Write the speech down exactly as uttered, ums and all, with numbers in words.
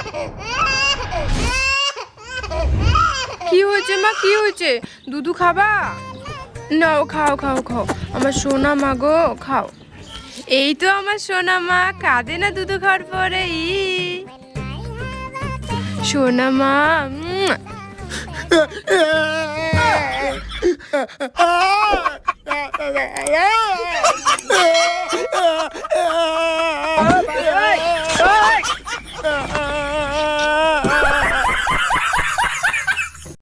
কি হয়েছে মা, কি হয়েছে? দুধু খাবা? নাও, খাও খাও খাও, আমার সোনা মা গো, খাও। এই তো আমার সোনা মা, কাঁদে না দুধু খাওয়ার পরে। ই সোনা মা। উম।